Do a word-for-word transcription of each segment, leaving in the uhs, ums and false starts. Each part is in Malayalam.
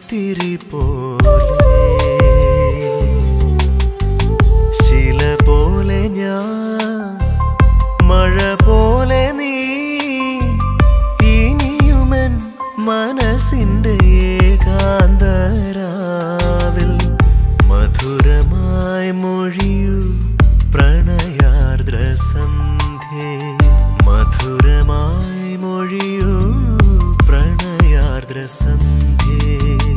തിരി പോലെ ശില പോലെ ഞാൻ മഴ പോലെ നീ ഇനിയുമൻ മനസ്സിന്റെ ഏകാന്തരാവിൽ മധുരമായി മൊഴിയൂ പ്രണയാർദ്ര സന്ധ്യേ മധുരമായി മൊഴിയൂ പ്രണയാർദ്ര സന്ധ്യേ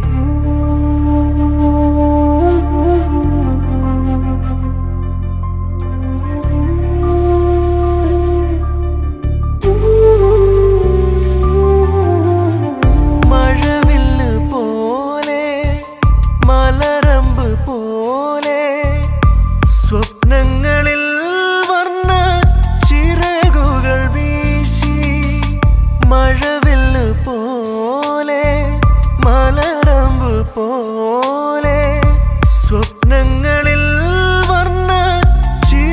മഴവില്ല് പോലെ മലരമ്പ് പോലെ സ്വപ്നങ്ങളിൽ വർണ്ണ ചിറകുകൾ വീശി മഴവില്ല് പോലെ മലരമ്പ് പോലെ സ്വപ്നങ്ങളിൽ വർണ്ണ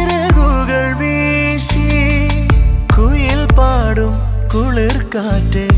ചിറകുകൾ വീശി കുയിൽ പാടും കുളിർ കാറ്റ്